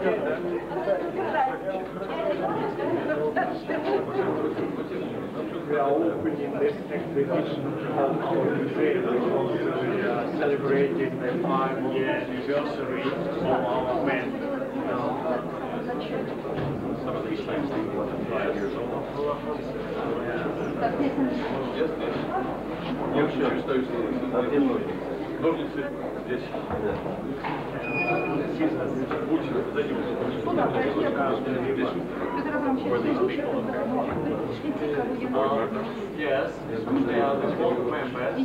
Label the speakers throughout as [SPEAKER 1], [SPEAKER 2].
[SPEAKER 1] We are opening this exhibition of our museum because we are celebrating the 5-year anniversary of our band.
[SPEAKER 2] Ножницы здесь.
[SPEAKER 1] Yes, they are the board members.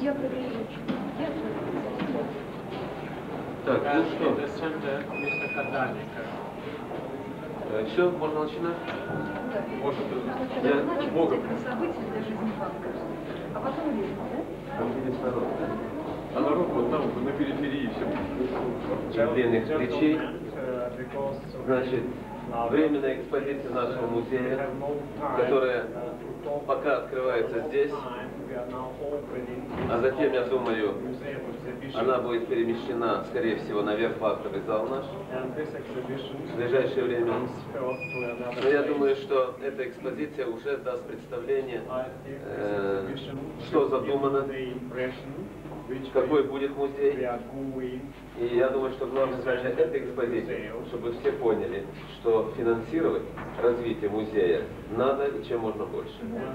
[SPEAKER 2] Так, ну
[SPEAKER 1] And
[SPEAKER 2] что?
[SPEAKER 1] in the center, Mr. Kadanika.
[SPEAKER 2] Все, можно начинать?
[SPEAKER 1] Может,
[SPEAKER 2] Я Богом.
[SPEAKER 3] А потом видно, да?
[SPEAKER 2] А народ вот там, на периферии все.
[SPEAKER 4] Длинных речей. Значит, временная экспозиция нашего музея, которая пока открывается здесь, а затем, я думаю, она будет перемещена, скорее всего, наверх в актовый зал наш в ближайшее время. Но я думаю, что эта экспозиция уже даст представление, что задумано, какой будет музей. И я думаю, что главная задача этой экспозиции, чтобы все поняли, что финансировать развитие музея надо и чем можно больше.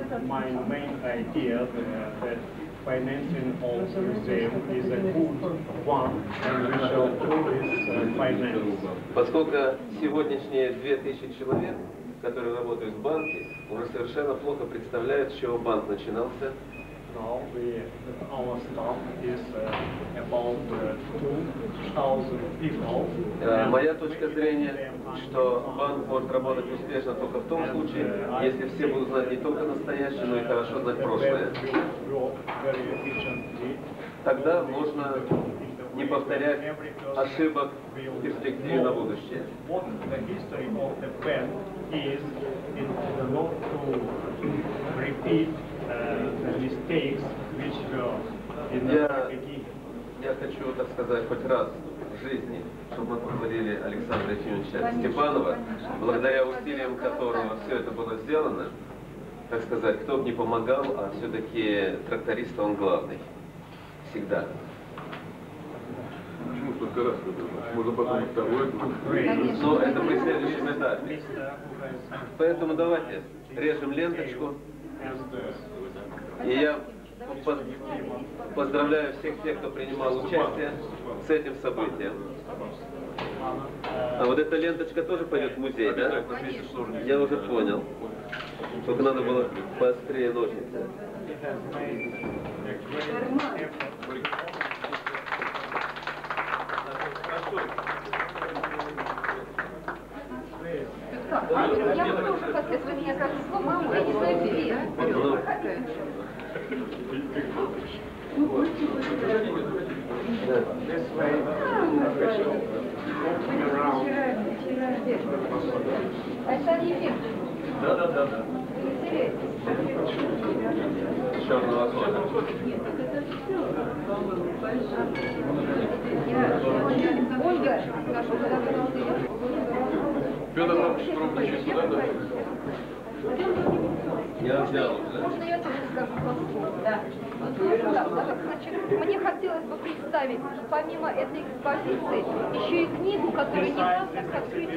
[SPEAKER 1] Financing of museum is a good one, and we shall do this finance.
[SPEAKER 4] Поскольку сегодняшние 2000 человек, которые работают в банке, уже совершенно плохо представляют, с чего банк начинался.
[SPEAKER 1] Now our staff is about 2,000 people.
[SPEAKER 4] Моя точка зрения, что банк может работать успешно только в том случае, если все будут знать не только настоящее, но и хорошо знать прошлое. Тогда можно не повторять ошибок в перспективе на будущее. Я хочу, так сказать, хоть раз в жизни, чтобы мы поговорили Александра Ефимовича Степанова, благодаря усилиям которого все это было сделано, так сказать, кто бы не помогал, а все-таки тракторист он главный. Всегда.
[SPEAKER 2] Почему только раз? Можно потом второй.
[SPEAKER 4] Но это при следующем этапе. Поэтому давайте режем ленточку. И я поздравляю всех тех, кто принимал участие с этим событием. А вот эта ленточка тоже пойдет в музей, да? Я уже понял. Только надо было поострее ножницы.
[SPEAKER 3] Я бы тоже хотела, если меня как сломал, я не знаю, где Это эффект.
[SPEAKER 1] Да.
[SPEAKER 4] Черного кода.
[SPEAKER 3] Ольга,
[SPEAKER 2] Петр Иванович, пробуйте сюда, да?
[SPEAKER 4] Я взял уже.
[SPEAKER 3] можно я тоже скажу по-слову? Да. Значит, мне хотелось бы представить, помимо этой экспозиции, еще и книгу, которую недавно к открытию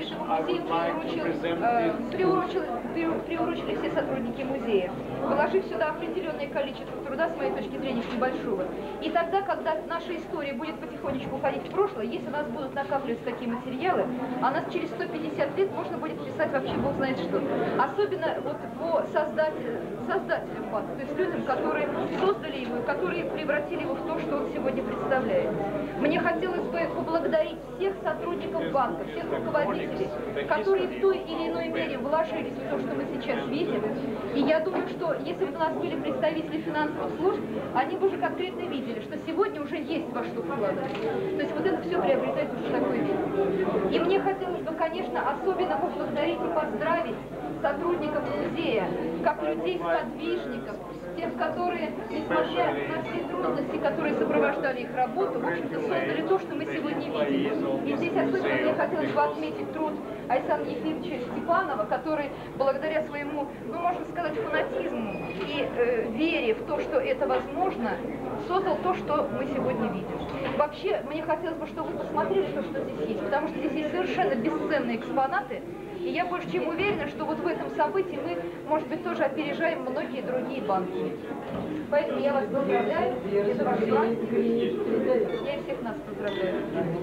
[SPEAKER 3] этого музея приурочили все сотрудники музея, положив сюда определенное количество труда, с моей точки зрения, небольшого. И тогда, когда наша история будет потихонечку уходить в прошлое, если у нас будут накапливаться такие материалы, а нас через 150 лет можно будет писать вообще бог знает что. Особенно вот по создателям банка, то есть людям, которые создали его, которые превратили его в то, что он сегодня представляет. Мне хотелось бы поблагодарить всех сотрудников банка, всех руководителей, которые в той или иной мере вложились в то, что мы сейчас видим. И я думаю, что если бы у нас были представители финансовых служб, они бы уже конкретно видели, что сегодня уже есть во что вкладывать. То есть вот это все приобретает уже такой вид. И мне хотелось бы, конечно, особенно поблагодарить и поздравить сотрудников музея, как людей-сподвижников, тех, которые, несмотря на все трудности, которые сопровождали их работу, в общем-то, создали то, что мы сегодня видим. И здесь особенно мне хотелось бы отметить труд Айсана Ефимовича Степанова, который благодаря своему, ну, можно сказать, фанатизму и вере в то, что это возможно, создал то, что мы сегодня видим. Вообще, мне хотелось бы, чтобы вы посмотрели то, что здесь есть, потому что здесь есть совершенно бесценные экспонаты, и я больше чем уверена, что вот в этом событии мы, может быть, тоже опережаем многие другие банки. Поэтому я вас поздравляю, это ваш банк, я и всех нас поздравляю.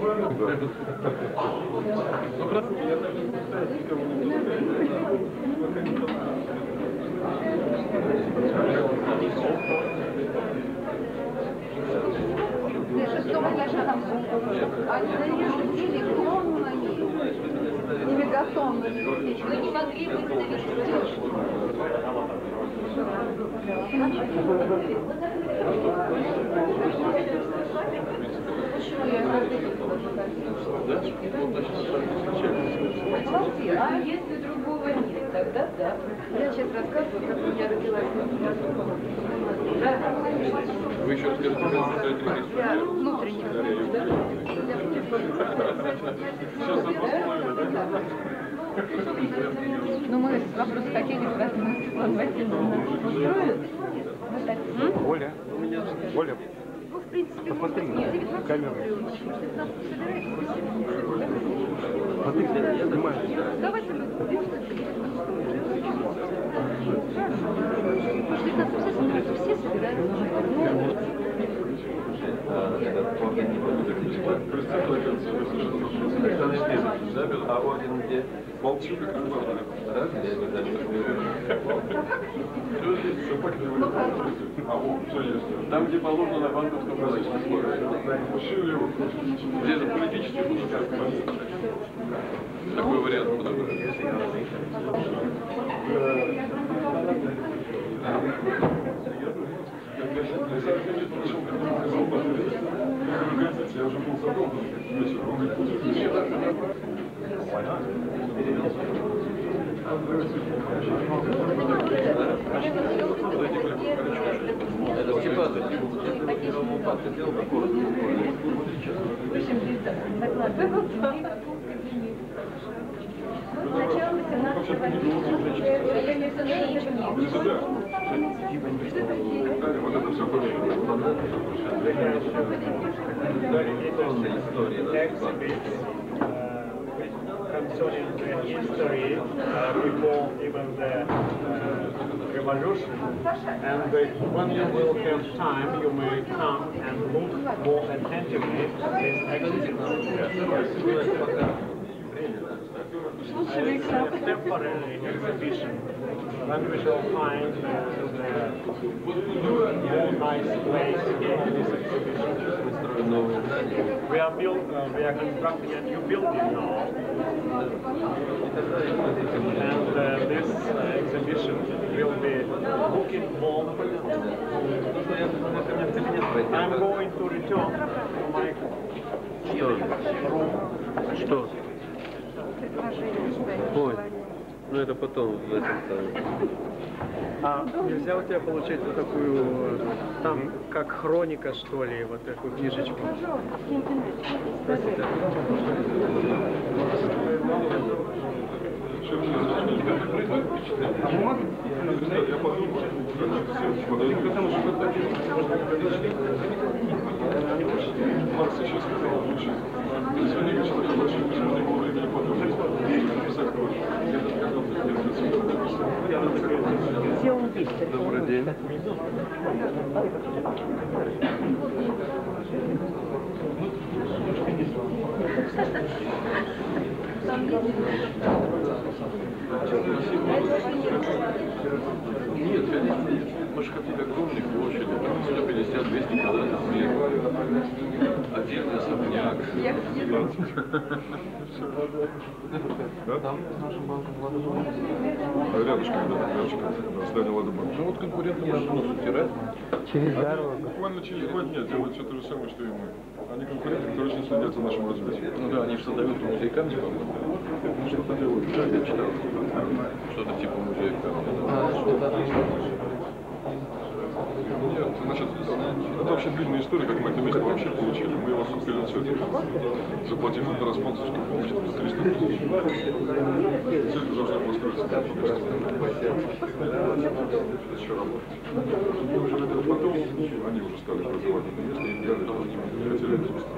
[SPEAKER 3] Шестому этажу они нарезали не мегатонны. Вы не могли выставить а если другого нет, тогда да. Я сейчас рассказываю, как у меня родилась.
[SPEAKER 2] Вы еще расскажите, как это рисуете?
[SPEAKER 3] Внутренне.
[SPEAKER 2] Сейчас одно да?
[SPEAKER 3] Ну, мы вопрос хотели
[SPEAKER 5] Оля, Оля,
[SPEAKER 3] ну, в принципе,
[SPEAKER 5] посмотри
[SPEAKER 3] можно
[SPEAKER 5] на
[SPEAKER 3] снять
[SPEAKER 5] камеру. Смотри, я снимаю.
[SPEAKER 3] Давайте мы все собираются.
[SPEAKER 4] А орден где?
[SPEAKER 2] Молчу, как рыба. А вот, что есть? Там, где положено на банковском различном где же политический государство? Такой вариант подобрать. Я уже был задолго вечером. Он говорит,
[SPEAKER 4] Это Степан.
[SPEAKER 3] Начало 18
[SPEAKER 2] вот это все было.
[SPEAKER 1] Concerning the history before even the revolution, and when you will have time, you may come and look more attentively at this temporary exhibition. When we shall find more nice place for this exhibition. We are constructing a new building now, and this exhibition will be looking more. I'm going to return to my room.
[SPEAKER 5] Что? Ой, ну это потом в этом самом.
[SPEAKER 6] А нельзя у тебя получить вот такую, там, как хроника, что ли, вот такую книжечку?
[SPEAKER 2] Я подумал, потому что Маркс еще сказал лучше. Сегодня вечером я больше не было времени подумать. Написать кровь. Я даже когда
[SPEAKER 5] Добрый день.
[SPEAKER 2] Нет, конечно, нет. Мы же хотели огромные площади, там 150-200 квадратных метров. Отдельный особняк.
[SPEAKER 5] Там с нашим банком Ладобанк.
[SPEAKER 2] Рядышком, да, здание Ладобанк. Ну вот конкуренты наши нос утирают.
[SPEAKER 5] Через дорогу.
[SPEAKER 2] Буквально через 2 дня делают все то же самое, что и мы. Они конкуренты, которые очень следят за нашим развитием. Ну да, они же создают музей камня, по-моему. Что-то делают. Да, я читал. Что-то типа музея камня.
[SPEAKER 5] А, что-то
[SPEAKER 2] Значит, это вообще длинная история, как мы это место вообще получили. Мы его купили на церковь, заплатив за спонсорскую помощь 300 тысяч. Церковь должна была строиться. Это еще работает. Потом они уже стали проживать это место и взяли, что они хотели это место.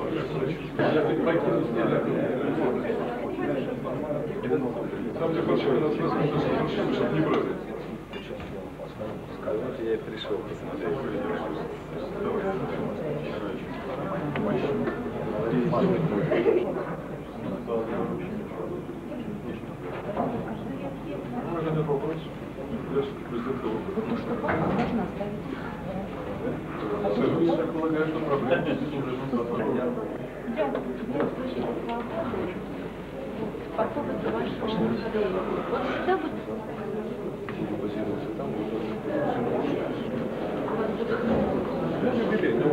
[SPEAKER 2] Там, где большой нас разрешили, чтобы не брали.
[SPEAKER 5] Вот я и пришел посмотреть.
[SPEAKER 2] Можно вопрос? Я же президент
[SPEAKER 3] Можно оставить.
[SPEAKER 2] Я полагаю, что проблема здесь уже
[SPEAKER 3] По поводу вашего музея. Вот сюда будет...
[SPEAKER 2] базироваться там, юбилей,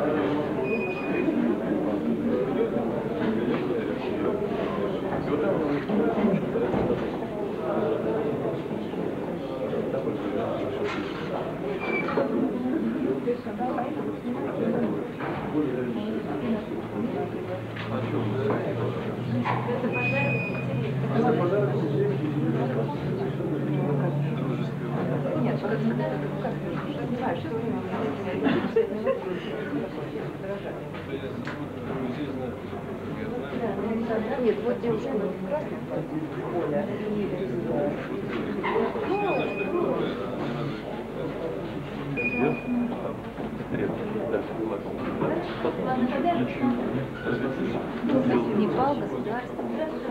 [SPEAKER 3] Нет, как нет, вот девушка в красном поле. Непал, государство.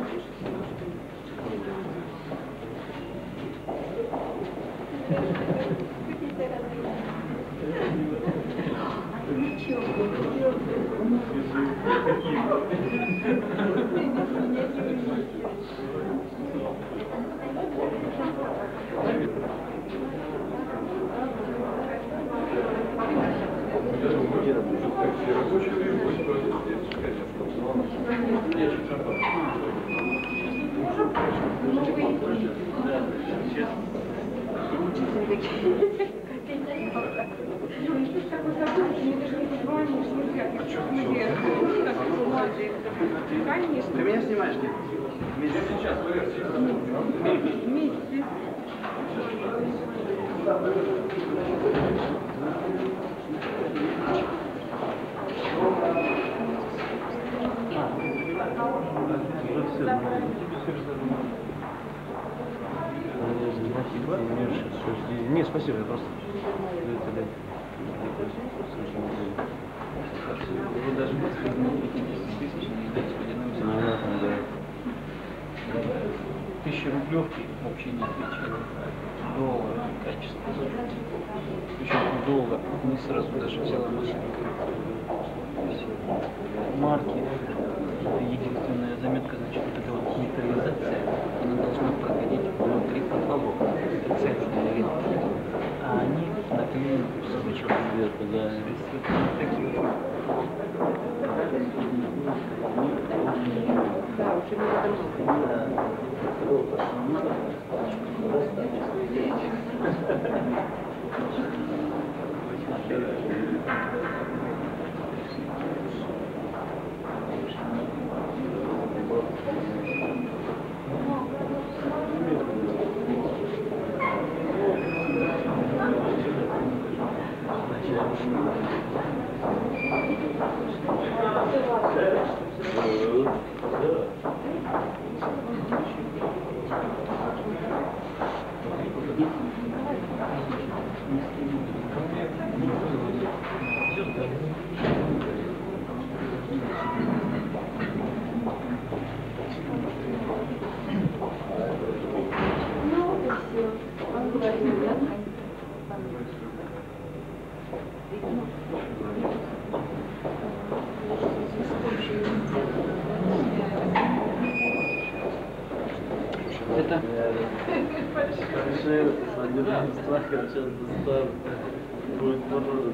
[SPEAKER 5] Ты меня снимаешь, нет? Вместе. Сейчас,
[SPEAKER 3] Вместе.
[SPEAKER 5] Нет, спасибо, я просто... Вы даже тысячи не дайте водяным да. 1000 рублевки вообще не отвечали. Доллар, качество. Причем долго, не сразу даже взяла машину. Марки. Это единственная заметка, значит, вот эта вот металлизация, она должна проходить внутри потолок. Это цельная рынка. А они наклеены кусочек сверху, да.
[SPEAKER 3] Да, уже не
[SPEAKER 5] Это большая свадебная страха, сейчас доставка будет порода.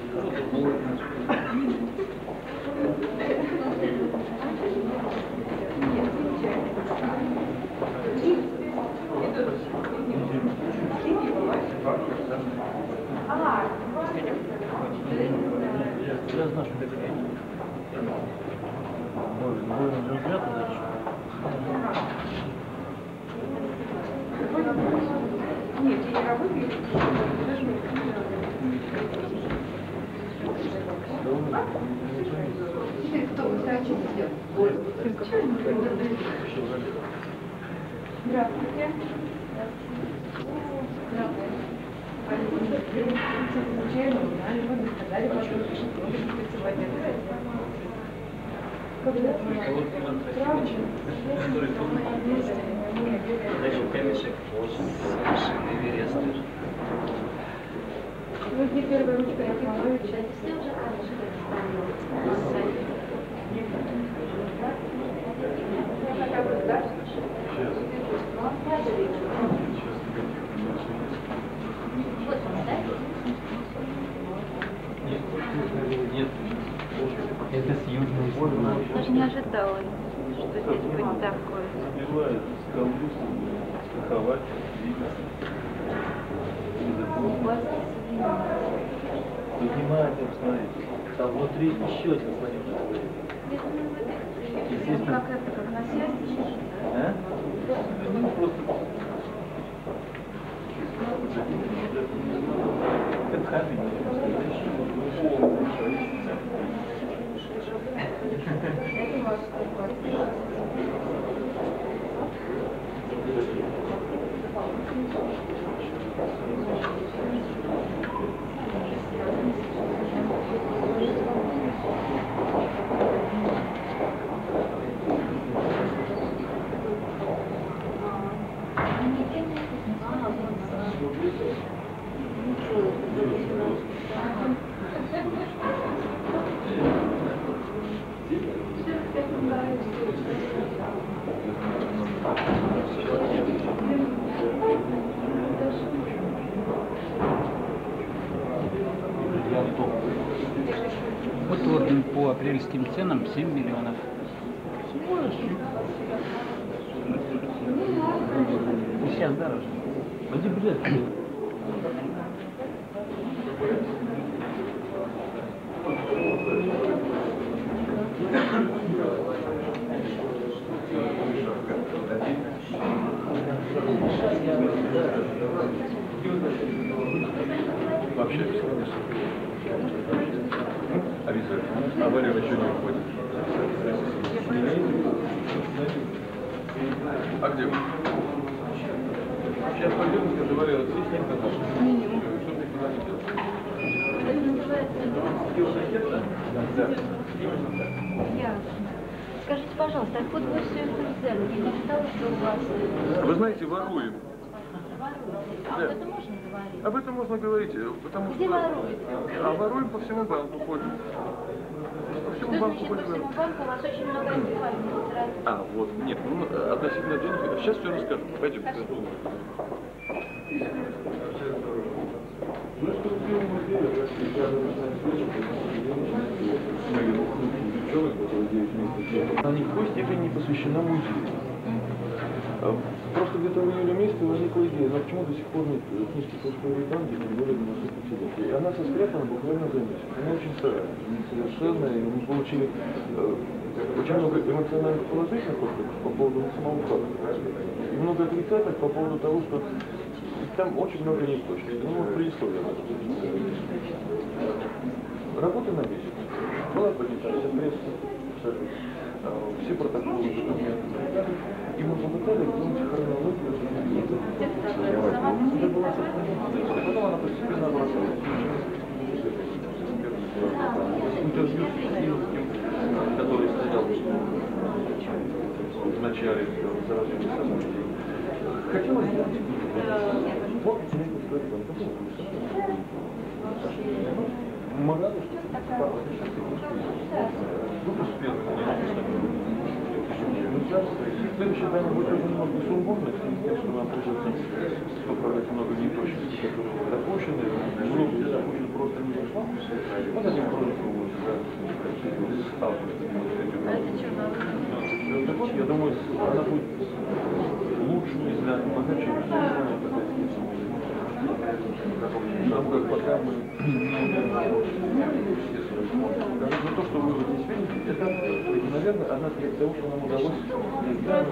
[SPEAKER 5] Дальше камешек совершенно Эверест.
[SPEAKER 7] Ну, где первая ручка, я помогаю.
[SPEAKER 5] Нет. Это с южной стороны.
[SPEAKER 3] Даже не ожидала, что здесь будет такое.
[SPEAKER 8] Убивают скалу, страховать, двигаться. Поднимайте, посмотрите. Там внутри еще один слоник. Естественно.
[SPEAKER 3] Как это, как на связи?
[SPEAKER 8] А? Ну, просто... Это камень.
[SPEAKER 5] Вот орден по апрельским ценам 7 миллионов. И сейчас дороже.
[SPEAKER 8] Пойди, блядь. Пообщаемся, конечно. Обязательно. А Валера еще не уходит. А где вы? Сейчас пойдем, скажи, Валера, ты с ним казашь? Что ты куда не делаешь? Да. Именно так.
[SPEAKER 3] Ясно. Скажите, пожалуйста, откуда вы все это взяли? Я не знала, что у вас...
[SPEAKER 2] Вы знаете, воруем.
[SPEAKER 3] А вот это можно говорить?
[SPEAKER 2] Об этом можно говорить, потому
[SPEAKER 3] Где
[SPEAKER 2] что...
[SPEAKER 3] воруете?
[SPEAKER 2] А воруем по всему банку ходим. По всему
[SPEAKER 3] Что
[SPEAKER 2] банку
[SPEAKER 3] значит по
[SPEAKER 2] ходим.
[SPEAKER 3] всему банку? У вас очень много антикварных тратов.
[SPEAKER 2] А, вот, нет, ну, относительно денег, сейчас все расскажу. Пойдем.
[SPEAKER 8] Она ни в какой степени не посвящена музею. Просто где-то в июле месяце возникла идея, но почему до сих пор нет книжки по истории танки, тем более на наших председателей. И она соспрятана буквально за месяц. Она очень старая, совершенно, и мы получили очень много эмоциональных положительных отзывов по поводу самого факта. И много отрицательных по поводу того, что там очень много неточностей. Ну, вот предисловие. Работа на месяц. Была поднята вся пресса, все протоколы, документы. И мы попытались сделать хронологию. Это была сохранена. Потом она постепенно образовалась. Интервью с Силовским, который стоял в начале заражения событий. Хотелось сделать вот интересный историк. Мы рады, что тут успех. Следующее время будет уже немного сумбурно, что нам придется поправлять много неточностей, которые допущены. Многие допущены просто не зашло. Вот один против другого сталкивается. Так вот, я думаю, она будет лучше, для богаче. Нам как пока мы Но то, что вы вот здесь видите, это, наверное, одна треть того, что нам удалось сделать.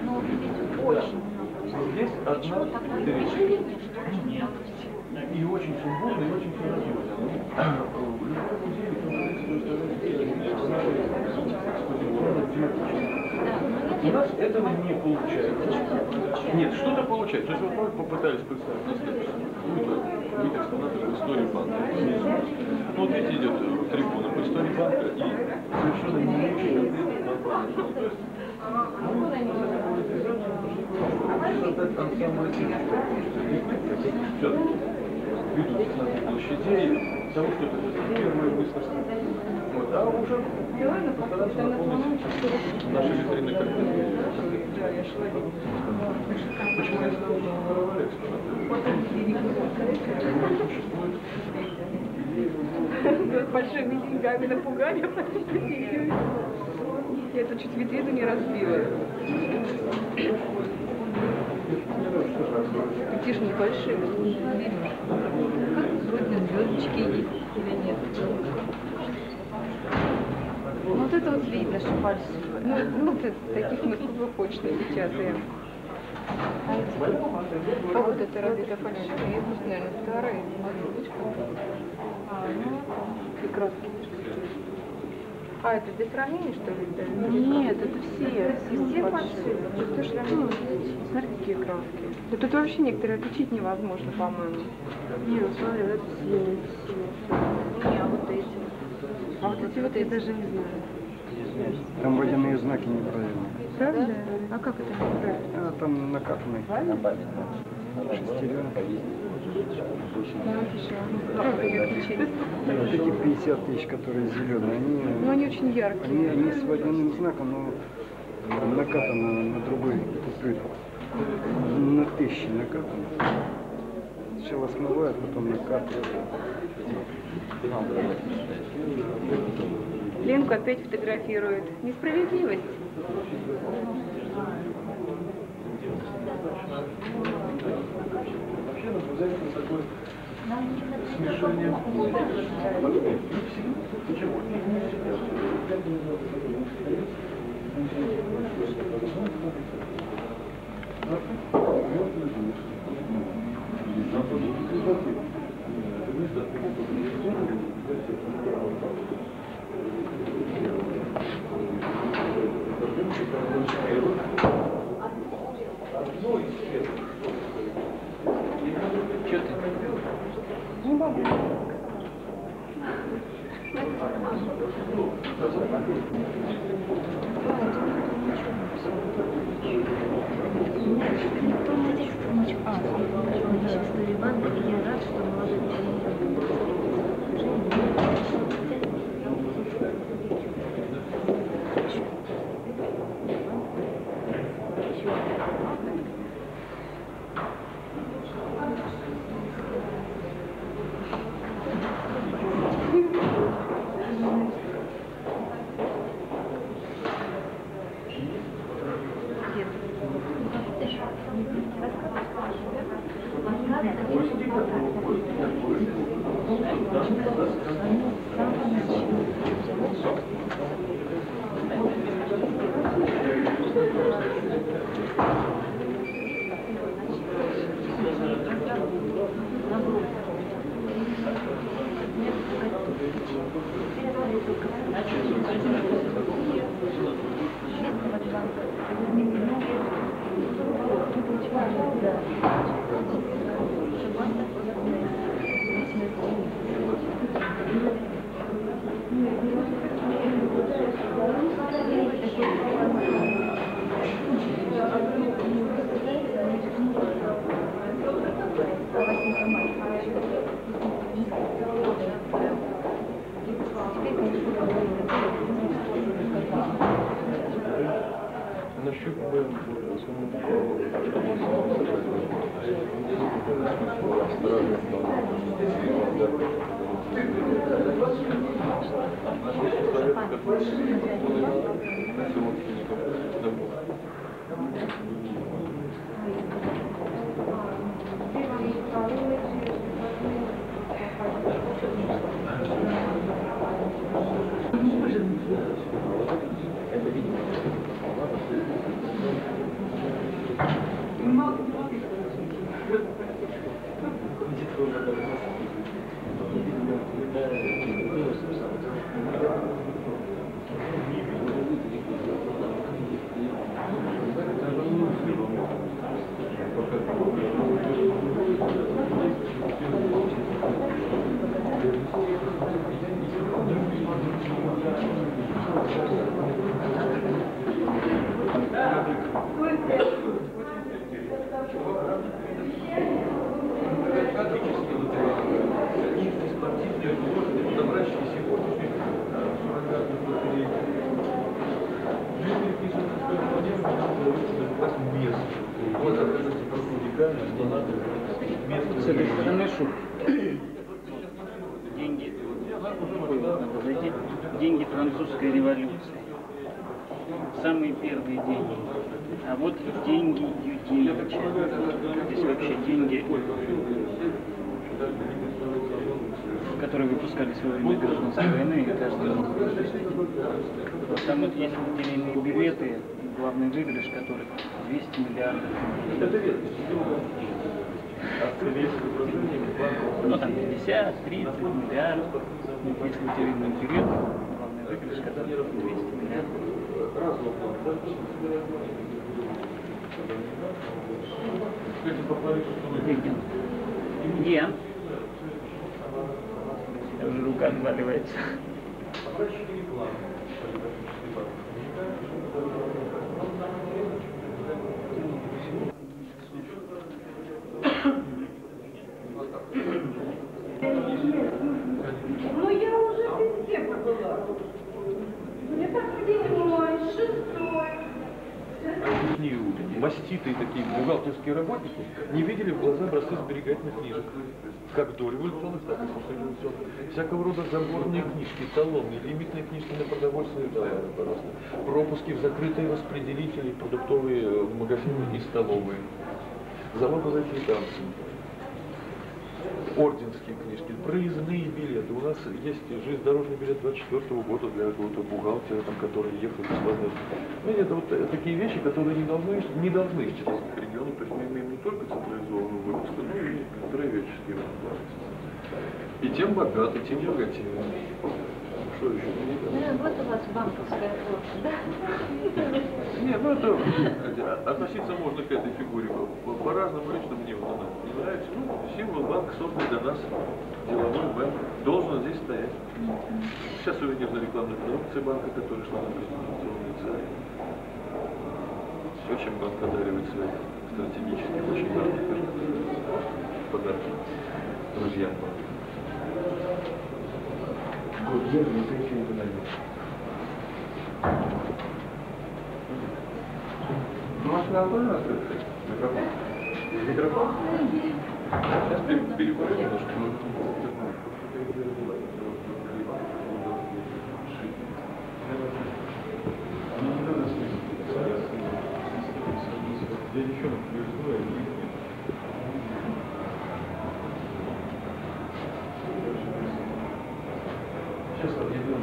[SPEAKER 8] Здесь одна треть. И очень сумбурно, и очень красиво. У нас этого не получается. Нет, что-то получается. То есть вот мы попытались представить на следующем. Быть экспонатом истории банка. Ну вот видите, идет трибуна по истории банка и совершенно не очень конкретно банк. То есть создать ансамбль все-таки виду на площадей того, что это первое выставка. Вот, а уже постараться наполнить наши витрины картины. Почему я сказал, что воровали экспонаты?
[SPEAKER 7] Большими деньгами напугали. Я это чуть витрину не разбила. Такие же небольшие. Вроде звездочки есть или нет. Ну, вот это вот видно, что фальшивые. Ну, таких мы круглопочно печатаем. А вот это разве это фальшивые? Это, наверное, старые. И краски. А, это для сравнения, что ли? Нет, это все фальшивые. Что ж, смотри, какие краски. Да тут вообще некоторые отличить невозможно, по-моему. Нет, смотри, это все. Не, а вот эти. А вот эти вот я даже не знаю.
[SPEAKER 9] Там водяные знаки неправильные.
[SPEAKER 7] Правда? Да? А как это неправильно?
[SPEAKER 9] А там накатанные. Шестеренка.
[SPEAKER 7] Правда, я отличила.
[SPEAKER 9] Вот эти 50 тысяч, которые зеленые,
[SPEAKER 7] Ну, они очень яркие.
[SPEAKER 9] они с водяным знаком, но накатано на другой купюре. На 1000 накатано. Сначала смывают, потом накатывают.
[SPEAKER 7] Ленку опять фотографируют. Несправедливость.
[SPEAKER 8] Вообще наблюдается такое смешение. Почему?
[SPEAKER 5] Че ты?
[SPEAKER 7] Не могу.
[SPEAKER 10] История банка, и я рад, что молодой
[SPEAKER 8] Нащупываем
[SPEAKER 5] С этой стороны шут. Деньги французской революции. Самые первые деньги. А вот деньги Ютевича. Здесь вообще деньги, которые выпускались во время гражданской войны, и каждый мог выиграть. Вот там вот есть лотерейные билеты, главный выигрыш которых 200 миллиардов рублей. Ну там 50, 30 миллиардов. Есть лотерейный билет, главный выигрыш которых 200 миллиардов. Где? Уже рука отваливается.
[SPEAKER 11] Ну я уже везде побыла. Это 7-й, 6-й.
[SPEAKER 8] Маститые такие бухгалтерские работники не видели в глаза образцы сберегательных книжек. Как до революционных, так и после революционных. Всякого рода заборные книжки, талоны, лимитные книжки на продовольственные товары, пожалуйста. Пропуски в закрытые распределители, продуктовые магазины и столовые. Залоговые квитанции. Орденские книжки, проездные билеты. У нас есть железнодорожный билет 24-го года для какого-то бухгалтера, там, который ехал бесплатно. Это вот такие вещи, которые не должны исчезать в регионах. То есть мы имеем не только централизованную выпуску, но и краеведческие возможности. И тем богаты, тем богатее. Что еще?
[SPEAKER 10] Вот у вас банковская форма, да?
[SPEAKER 8] Нет, ну это относиться можно к этой фигуре по-разному. Лично мне вот она не нравится. Ну, символ банка создан для нас, деловой банк, должен здесь стоять. Сейчас сувенирная рекламная продукция банка, которая шла на презентационные цели. Все, чем банк одаривает своих стратегических, очень важных подарки друзьям. Я не хочу это найти. Машина Антонина открыта? Микрофон. Микрофон? Сейчас перекурим немножко. Я девчонок привезу, сейчас я делаю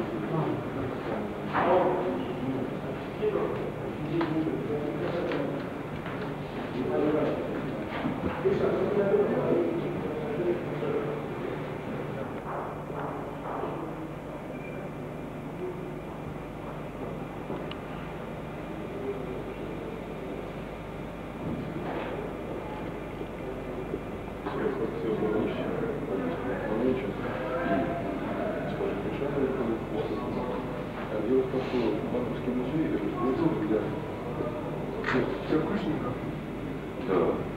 [SPEAKER 8] Дело в том, что банковский музей является для первокурсников. Да.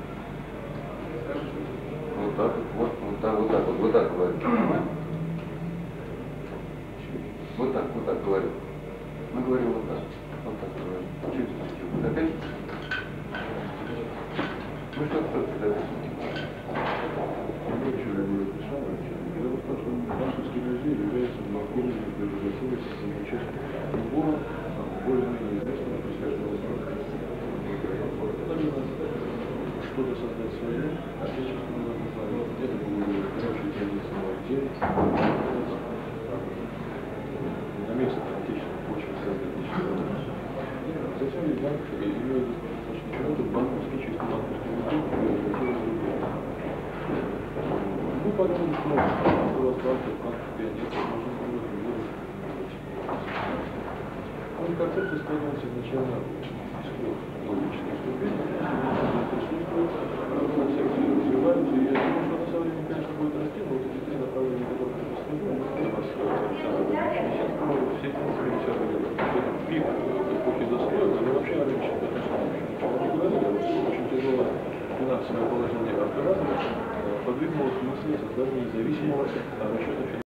[SPEAKER 8] Вот так говорю. Вот так говорю. Мы говорим вот так говорим. Чуть-чуть. Опять? Ну что тогда? Дело в том, что банковский музей является могильным для разработки участия любого более-менее известного происхождения банка. Что-то создать свое, отечественное название. Это было хороший традиционный день. На место отечественной почвы создать. Затем банк имеет достаточно чего-то банковский чистый. подумали, что у вас банк пионеров, можно было он концепция складывался изначально из трех логических ступеней. На секции развиваются, и я думаю, что она со временем, конечно, будет расти, но вот эти три направления, которые я посмотрел, для вас, все, в принципе, все пик эпохи застоя, но вообще на рынке очень тяжелое финансовое положение организации подвинуло к мысли создания независимого расчета